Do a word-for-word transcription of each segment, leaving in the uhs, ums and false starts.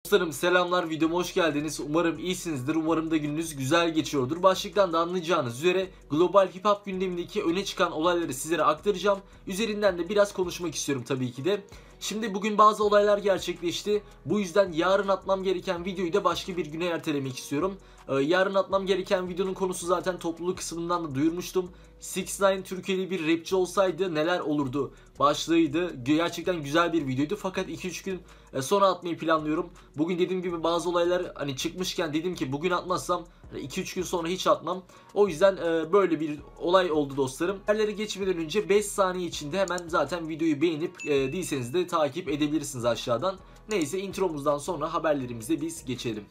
Dostlarım selamlar, videoma hoş geldiniz. Umarım iyisinizdir. Umarım da gününüz güzel geçiyordur. Başlıktan da anlayacağınız üzere global hip hop gündemindeki öne çıkan olayları sizlere aktaracağım. Üzerinden de biraz konuşmak istiyorum tabii ki de. Şimdi bugün bazı olaylar gerçekleşti. Bu yüzden yarın atmam gereken videoyu da başka bir güne ertelemek istiyorum. Ee, yarın atmam gereken videonun konusu zaten topluluk kısmından da duyurmuştum. altı dokuz Türkiye'li bir rapçi olsaydı neler olurdu başlığıydı. Gerçekten güzel bir videoydu fakat iki üç gün sonra atmayı planlıyorum. Bugün dediğim gibi bazı olaylar hani çıkmışken dedim ki bugün atmazsam iki üç gün sonra hiç atmam. O yüzden böyle bir olay oldu dostlarım. Haberlere geçmeden önce beş saniye içinde hemen zaten videoyu beğenip değilseniz de takip edebilirsiniz aşağıdan. Neyse, intromuzdan sonra haberlerimize biz geçelim.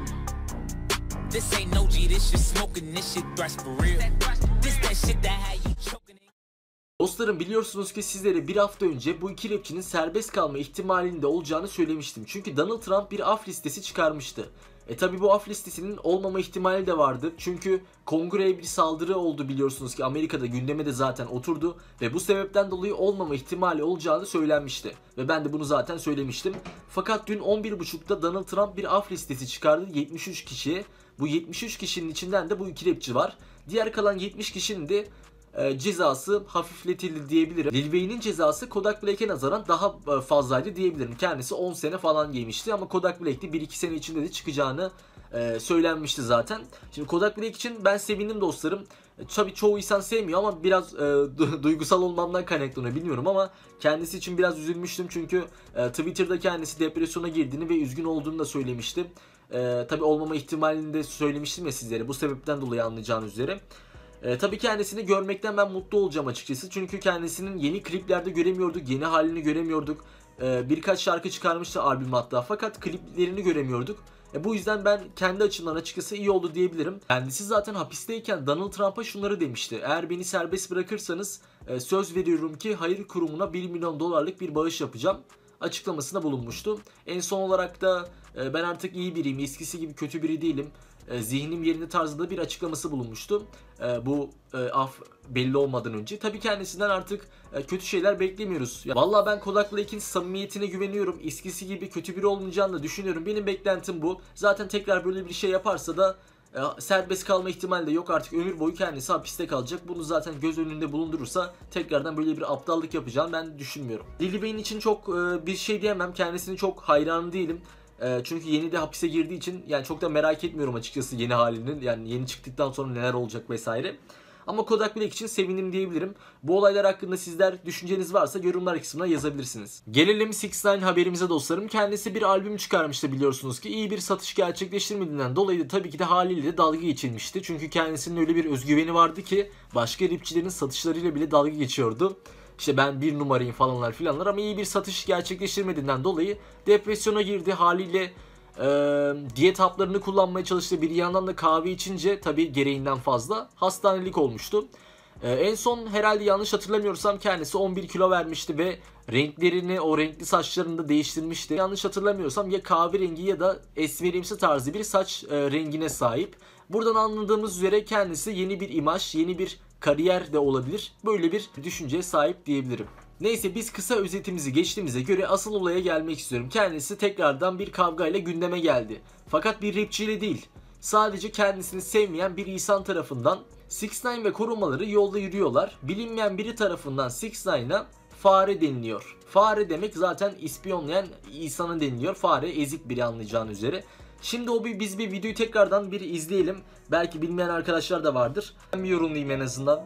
Dostlarım biliyorsunuz ki sizlere bir hafta önce bu iki rapçinin serbest kalma ihtimalinde olacağını söylemiştim. Çünkü Donald Trump bir af listesi çıkarmıştı. E tabi bu af listesinin olmama ihtimali de vardı. Çünkü kongreye bir saldırı oldu biliyorsunuz ki, Amerika'da gündeme de zaten oturdu. Ve bu sebepten dolayı olmama ihtimali olacağını söylenmişti. Ve ben de bunu zaten söylemiştim. Fakat dün on bir buçukta Donald Trump bir af listesi çıkardı yetmiş üç kişiye. Bu yetmiş üç kişinin içinden de bu iki rapçi var. Diğer kalan yetmiş kişinin de e, cezası hafifletildi diyebilirim. Lil Wayne'in cezası Kodak Black'e nazaran daha fazlaydı diyebilirim. Kendisi on sene falan yemişti ama Kodak Black'te bir iki sene içinde de çıkacağını e, söylenmişti zaten. Şimdi Kodak Black için ben sevindim dostlarım. E, tabii çoğu insan sevmiyor ama biraz e, duygusal olmamdan kaynaklanıyor bilmiyorum ama kendisi için biraz üzülmüştüm çünkü e, Twitter'da kendisi depresyona girdiğini ve üzgün olduğunu da söylemişti. Ee, tabii olmama ihtimalini de söylemiştim ya sizlere, bu sebepten dolayı anlayacağınız üzere. Ee, tabii kendisini görmekten ben mutlu olacağım açıkçası. Çünkü kendisinin yeni kliplerde göremiyorduk, yeni halini göremiyorduk. Ee, birkaç şarkı çıkarmıştı albüm hatta, fakat kliplerini göremiyorduk. E, bu yüzden ben kendi açımdan açıkçası iyi oldu diyebilirim. Kendisi zaten hapisteyken Donald Trump'a şunları demişti: eğer beni serbest bırakırsanız e, söz veriyorum ki hayır kurumuna bir milyon dolarlık bir bağış yapacağım açıklamasında bulunmuştu. En son olarak da e, ben artık iyi biriyim, eskisi gibi kötü biri değilim, e, zihnim yerinde tarzında bir açıklaması bulunmuştu. E, bu e, af belli olmadan önce. Tabii kendisinden artık e, kötü şeyler beklemiyoruz. Ya, vallahi ben Kodak Black'in samimiyetine güveniyorum. Eskisi gibi kötü biri olmayacağını da düşünüyorum. Benim beklentim bu. Zaten tekrar böyle bir şey yaparsa da e, serbest kalma ihtimali de yok, artık ömür boyu kendisi hapiste kalacak. Bunu zaten göz önünde bulundurursa tekrardan böyle bir aptallık yapacağını ben düşünmüyorum. Lil Wayne için çok e, bir şey diyemem. Kendisini çok hayran değilim. E, çünkü yeni de hapise girdiği için yani çok da merak etmiyorum açıkçası yeni halinin. Yani yeni çıktıktan sonra neler olacak vesaire. Ama Kodak Black için sevindim diyebilirim. Bu olaylar hakkında sizler düşünceniz varsa yorumlar kısmına yazabilirsiniz. Gelelim altı dokuz haberimize dostlarım. Kendisi bir albüm çıkarmıştı biliyorsunuz ki. İyi bir satış gerçekleştirmediğinden dolayı da tabii ki de haliyle de dalga geçilmişti. Çünkü kendisinin öyle bir özgüveni vardı ki başka rapçilerin satışlarıyla bile dalga geçiyordu. İşte ben bir numarayım falanlar filanlar, ama iyi bir satış gerçekleştirmediğinden dolayı depresyona girdi haliyle. E, diyet haplarını kullanmaya çalıştı. Bir yandan da kahve içince tabii gereğinden fazla hastanelik olmuştu. E, en son herhalde yanlış hatırlamıyorsam kendisi on bir kilo vermişti ve renklerini, o renkli saçlarını da değiştirmişti. Yanlış hatırlamıyorsam ya kahverengi ya da esmerimsi tarzı bir saç e, rengine sahip. Buradan anladığımız üzere kendisi yeni bir imaj, yeni bir kariyer de olabilir. Böyle bir düşünceye sahip diyebilirim. Neyse, biz kısa özetimizi geçtiğimize göre asıl olaya gelmek istiyorum. Kendisi tekrardan bir kavgayla gündeme geldi. Fakat bir rapçiyle değil. Sadece kendisini sevmeyen bir insan tarafından. altı dokuz ve korumaları yolda yürüyorlar. Bilinmeyen biri tarafından altı dokuza fare deniliyor. Fare demek zaten ispiyonlayan insana deniliyor. Fare ezik biri, anlayacağın üzere. Şimdi o bir, biz bir videoyu tekrardan bir izleyelim. Belki bilmeyen arkadaşlar da vardır. Ben bir yorumlayayım en azından.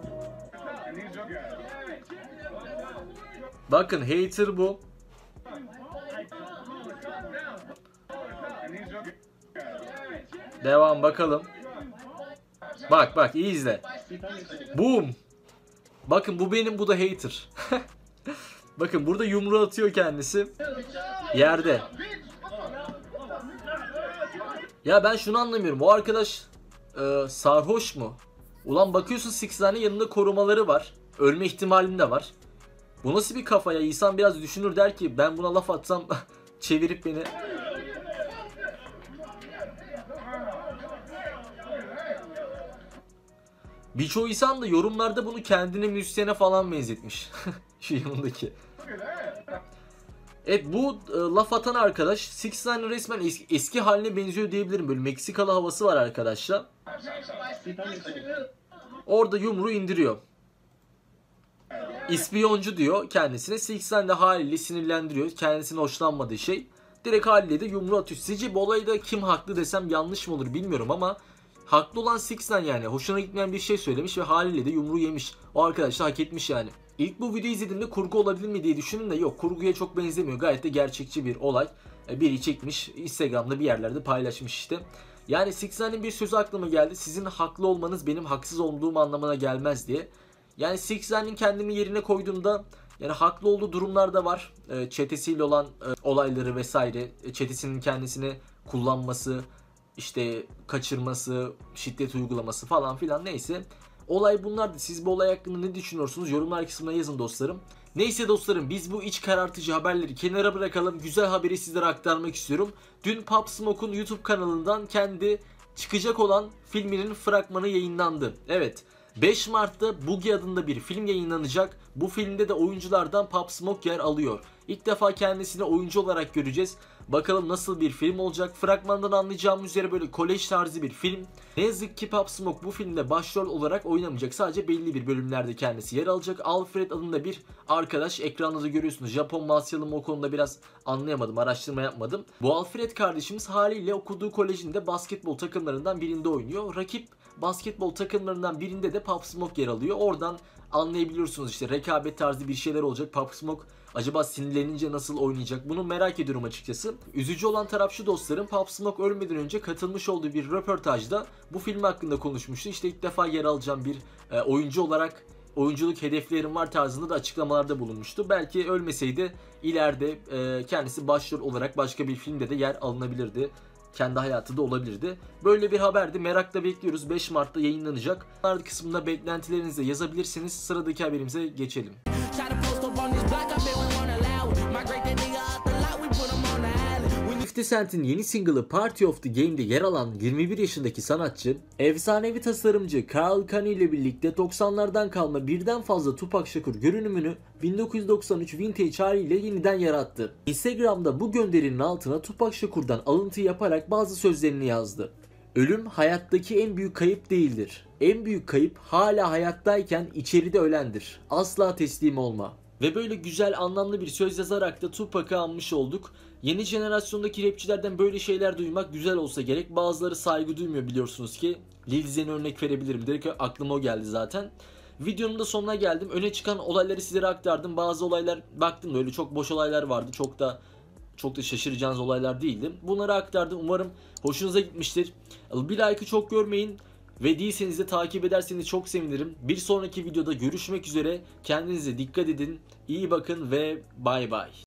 Bakın, hater bu. Devam bakalım. Bak bak, iyi izle. Boom. Bakın, bu benim, bu da hater. Bakın, burada yumruğu atıyor kendisi. Yerde. Ya ben şunu anlamıyorum. O arkadaş e, sarhoş mu? Ulan bakıyorsun sekiz tane yanında korumaları var. Ölme ihtimalinde var. Bu nasıl bir kafa ya? İnsan biraz düşünür, der ki ben buna laf atsam çevirip beni... Birçoğu insan da yorumlarda bunu kendine müzisyene falan benzetmiş. Şu yanındaki. Evet, bu e, laf atan arkadaş Six Nine'ın resmen es- eski haline benziyor diyebilirim. Böyle Meksikalı havası var arkadaşlar. Orada yumruğu indiriyor. İspiyoncu diyor kendisine. Six Nine de haliyle sinirlendiriyor. Kendisine hoşlanmadığı şey. Direkt haliyle de yumruğu atıyor. Sizce bu olayda kim haklı desem yanlış mı olur bilmiyorum ama haklı olan Six Nine yani. Hoşuna gitmeyen bir şey söylemiş ve haliyle de yumruğu yemiş. O arkadaş da hak etmiş yani. İlk bu videoyu izlediğimde kurgu olabilir mi diye düşündüm de yok, kurguya çok benzemiyor. Gayet de gerçekçi bir olay. Biri çekmiş, Instagram'da bir yerlerde paylaşmış işte. Yani Six Nine'in bir sözü aklıma geldi. Sizin haklı olmanız benim haksız olduğum anlamına gelmez diye. Yani Six Nine'in kendimi yerine koyduğumda yani haklı olduğu durumlar da var. E, çetesiyle olan e, olayları vesaire. E, çetesinin kendisini kullanması, işte kaçırması, şiddet uygulaması falan filan neyse. Olay bunlardı. Siz bu olay hakkında ne düşünüyorsunuz? Yorumlar kısmına yazın dostlarım. Neyse dostlarım, biz bu iç karartıcı haberleri kenara bırakalım. Güzel haberi sizlere aktarmak istiyorum. Dün Pop Smoke'un YouTube kanalından kendi çıkacak olan filminin fragmanı yayınlandı. Evet. beş Mart'ta Boogie adında bir film yayınlanacak. Bu filmde de oyunculardan Pop Smoke yer alıyor. İlk defa kendisini oyuncu olarak göreceğiz. Bakalım nasıl bir film olacak. Fragmandan anlayacağımız üzere böyle kolej tarzı bir film. Ne yazık ki Pop Smoke bu filmde başrol olarak oynamayacak. Sadece belli bir bölümlerde kendisi yer alacak. Alfred adında bir arkadaş, ekranda da görüyorsunuz. Japon mu Asyalı mı o konuda biraz anlayamadım. Araştırma yapmadım. Bu Alfred kardeşimiz haliyle okuduğu kolejinde basketbol takımlarından birinde oynuyor. Rakip basketbol takımlarından birinde de Pop Smoke yer alıyor. Oradan anlayabiliyorsunuz işte rekabet tarzı bir şeyler olacak. Pop Smoke acaba sinirlenince nasıl oynayacak? Bunu merak ediyorum açıkçası. Üzücü olan taraf şu dostlarım. Pop Smoke ölmeden önce katılmış olduğu bir röportajda bu film hakkında konuşmuştu. İşte ilk defa yer alacağım bir e, oyuncu olarak oyunculuk hedeflerim var tarzında da açıklamalarda bulunmuştu. Belki ölmeseydi ileride e, kendisi başrol olarak başka bir filmde de yer alınabilirdi. Kendi hayatı da olabilirdi. Böyle bir haberdi. Merakla bekliyoruz. beş Mart'ta yayınlanacak. Bunlar kısmında beklentilerinizi de yazabilirsiniz. Sıradaki haberimize geçelim. fifty Cent'in yeni single'ı Party of the Game'de yer alan yirmi bir yaşındaki sanatçı, efsanevi tasarımcı Karl Kani ile birlikte doksanlardan kalma birden fazla Tupac Shakur görünümünü bin dokuz yüz doksan üç vintage haliyle yeniden yarattı. Instagram'da bu gönderinin altına Tupac Shakur'dan alıntı yaparak bazı sözlerini yazdı. Ölüm hayattaki en büyük kayıp değildir. En büyük kayıp hala hayattayken içeride ölendir. Asla teslim olma. Ve böyle güzel anlamlı bir söz yazarak da Tupac'ı anmış olduk. Yeni jenerasyondaki rapçilerden böyle şeyler duymak güzel olsa gerek. Bazıları saygı duymuyor biliyorsunuz ki. Lil Zen'e örnek verebilirim. Direkt aklıma o geldi zaten. Videonun da sonuna geldim. Öne çıkan olayları sizlere aktardım. Bazı olaylar baktım öyle çok boş olaylar vardı. Çok da çok da şaşıracağınız olaylar değildi. Bunları aktardım. Umarım hoşunuza gitmiştir. Bir like'ı çok görmeyin. Ve değilseniz de takip ederseniz çok sevinirim. Bir sonraki videoda görüşmek üzere. Kendinize dikkat edin. İyi bakın ve bay bay.